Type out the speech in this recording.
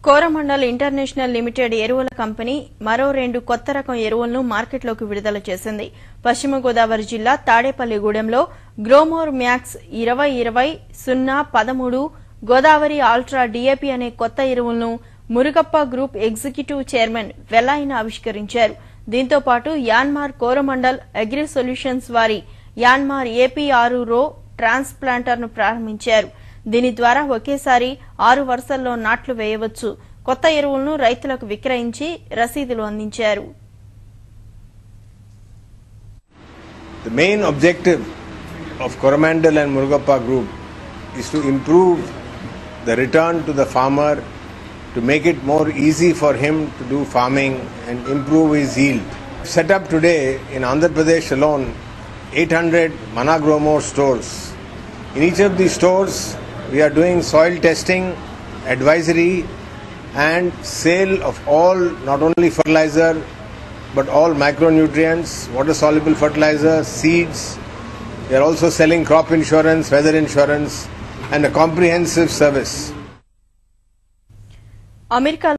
Coromandel International Limited ఎరువుల company మరో 2 కొత్త రకం ఎరువులను మార్కెట్లోకి విడుదల చేసింది. పశ్చిమ గోదావరి జిల్లా తాడేపల్లి గూడెంలో Gromor Max 20-20-0-13 Godavari Ultra DAP అనే కొత్త ఎరువులను మురుగప్ప గ్రూప్ ఎగ్జిక్యూటివ్ చైర్మన్ వెల్లాయిన ఆవిష్కరించారు. దీంతో పాటు యాన్మార్ కోరమండల్ అగ్రి సొల్యూషన్స్ వారి యాన్మార్ AP6 రో ట్రాన్స్ప్లాంటర్ ను ప్రారంభించారు. దీని ద్వారా ఒకేసారి 6 వరుసల్లో నాట్లు వేయవచ్చు. కొత్త ఎరువులను రైతులకు విక్రయించి రసీదులు అందించారు. The main objective of Coromandel and Murugappa Group is to improve the return to the farmer, to make it more easy for him to do farming and improve his yield. Set up today in Andhra Pradesh alone 800 Managromo stores. In each of these stores, we are doing soil testing, advisory and sale of all, not only fertilizer, but all micronutrients, water-soluble fertilizer, seeds. We are also selling crop insurance, weather insurance and a comprehensive service.